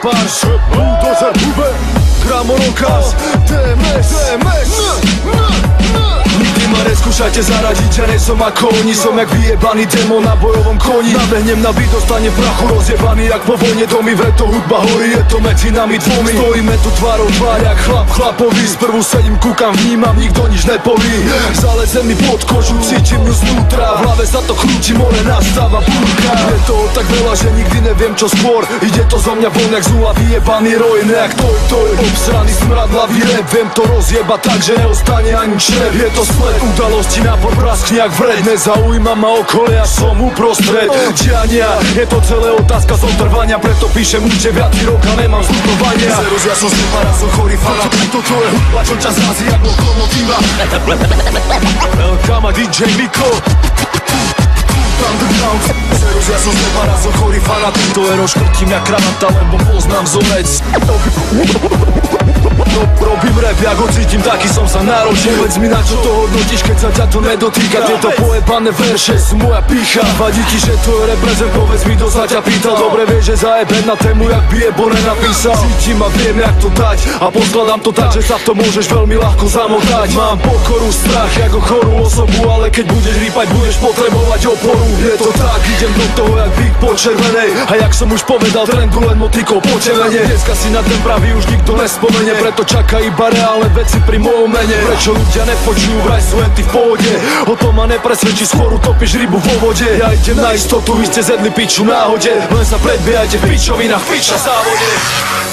Patrz, bulldozer, bube, gramorokas, DMS, Nigdy ma neskúšajte zaradiť, že nie som ako oni. Som jak vyjebaný démon na bojovom koni. Nabehnem na byt, dostane prachu rozjebaný jak po vojne domy. Vreto hudba horí, je to medzi nami dvomi. Stojíme tu tvárou tvár jak chlap chlapovi. Sprvu sedím, kúkam, vnímam, nikto nič nepoví. Zaleze mi pod kožu, cítim ju znútra. V hlave sa to krúti, more nastáva búrka. Je toho tak veľa, že nikdy neviem čo skôr. Ide to zo mňa von jak z nula, vyjebaný roj. Nejak to je obsraný smradlavý rap. Viem to rozjebať tak, že neostane ani črep. Je to splet udalosti na podpraskne jak vred. Nezaujíma ma okolie, až som uprostred diania. Je to celé otázka zotrvania, preto píšem už 9. rok a nemám zlutovania. Zeros, ja som stepara, som chorý fanatik. Toto je hudba, čo čas razí jak lokomotíva. Kama DJ Miko Underground. Zeros, ja som stepara, som chorý fanatik. To je roškrtím jak kravata, lebo poznám vzorec. Robím rap, ja ho cítim, taký som sa narodil. Povedz mi, na čo to hodnotíš, keď sa ťa to nedotýka. Tieto pojebané verše sú moja pícha. Vadí ti, že to je reprezent, povedz mi, kto sa ťa pýtal. Dobre vieš, že zajebem na tému, jak by Bone napísal. Cítim a viem, jak to dať, a poskladám to tak, že sa v tom môžeš veľmi ľahko zamotať. Mám pokoru, strach, ako chorú osobu, ale keď budeš rýpať, budeš potrebovať oporu. Je to tak, idem do toho jak Big po červenej. A jak som už povedal, trendu len motikou po červene. Dneska si na ten pravý už nikto nespomenie, preto čaká iba reálne veci pri mojom mene. Prečo ľudia nepočujú, vraj sú len ty v pohode. O tom ma nepresvedčí, skôr utopíš rybu vo vode. Ja idem na istotu, vy ste zjedli piču náhode. Len sa predbiehajte v pičovinách, piča závode.